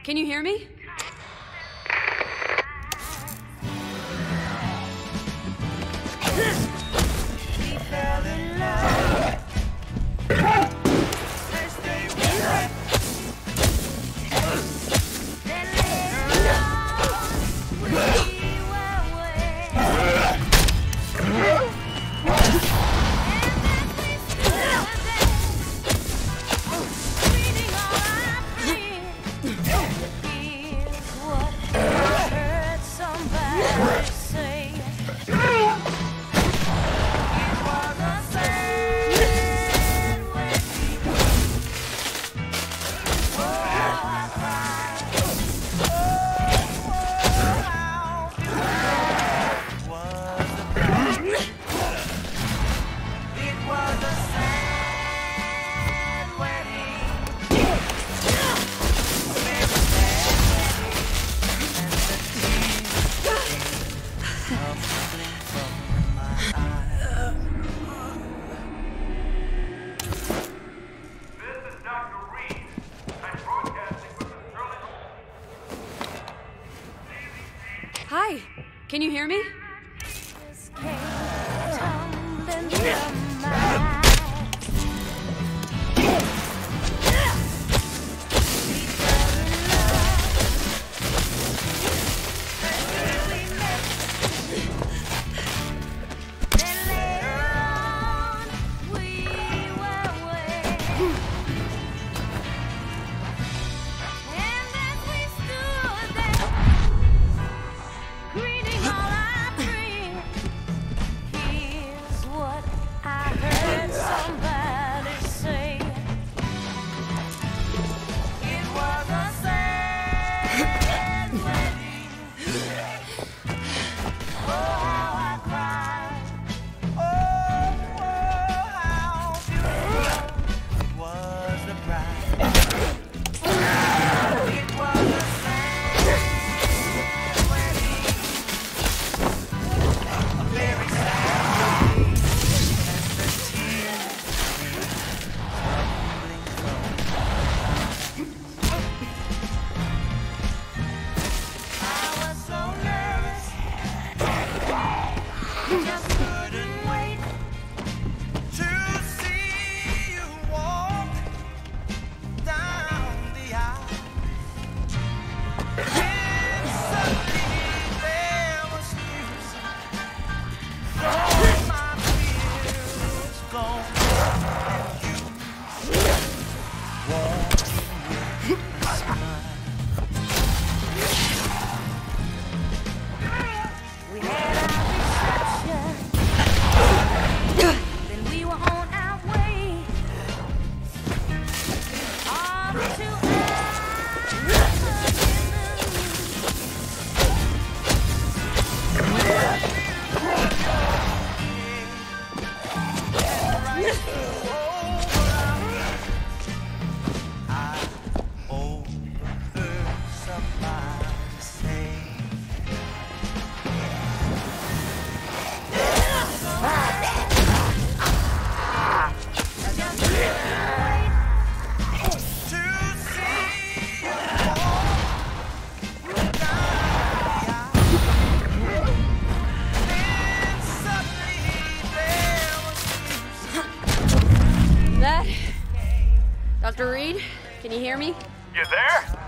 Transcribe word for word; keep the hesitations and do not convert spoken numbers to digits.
Can you hear me? We fell in love. First day we met. Then later on, we were wed. And then we stood there, reading all our friends. Here's what I heard somebody say. Hi, can you hear me? Just came tumbling from my eyes. We fell in love. First day we met. Then later on, we were wed. And as we stood there, greeting all our friends. Here's what I heard somebody say. It was a sad wedding. Oh, how I cried. Oh, oh, how beautiful was the bride. It was a sad wedding. A very sad day, as the tears tumbling from my eyes. I was so nervous, just couldn't wait to see you walk down the aisle. Then suddenly there was music. All my fears gone, and you walked in with a smile. We had our reception, then we were on our way off to our I overheard somebody say, just wait to see you walk down the aisle. Then suddenly there was music. That? Doctor Reed, can you hear me? You there?